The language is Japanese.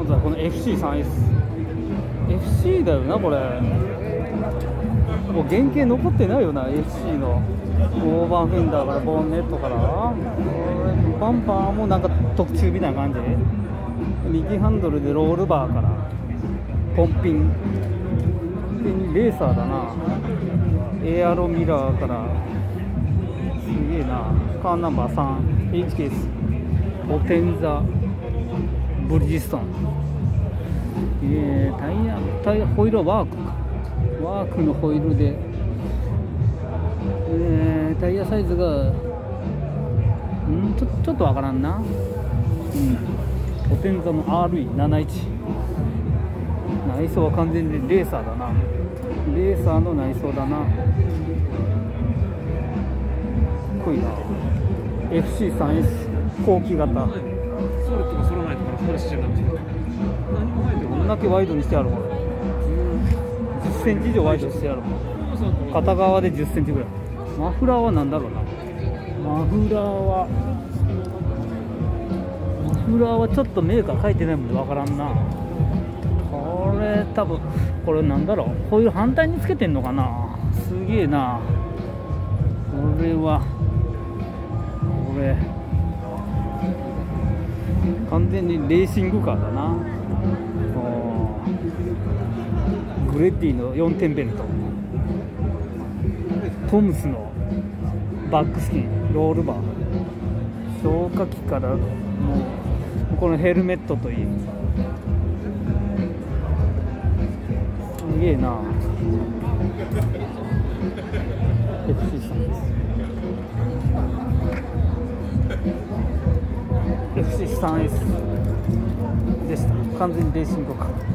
本当だ、この FC3S。FC だよな、これ。もう原型残ってないよな、FC の。オーバーフェンダーからボンネットから。バンパーもなんか特注みたいな感じ。右ハンドルでロールバーから。ポンピン。レーサーだな。エアロミラーから。すげえな。カーナンバー3。H ケース。ポテンザ。ブリヂストン。タイヤ、ホイールはワークか。ワークのホイールで。タイヤサイズが。ちょっとわからんな。ポテンザの RE71。内装は完全にレーサーだな。レーサーの内装だな。かっこいいな。FC3S 後期型。 ソルとかソロナイトからこれしてるんですよ。何も入ってどんだけワイドにしてあるの。10センチ以上ワイドにしてあるの。片側で10センチぐらい。マフラーは何だろうな。マフラーはちょっとメーカー書いてないもんでわからんな。これ多分これなんだろう。こういう反対につけてんのかな。すげえな。これ完全にレーシングカーだな。グレッディの4点ベルト、トムスのバックスキン、ロールバー、消火器からもうこのヘルメットといい、すげえな。 FC さんです。 FC3S でした。完全にレーシングカー。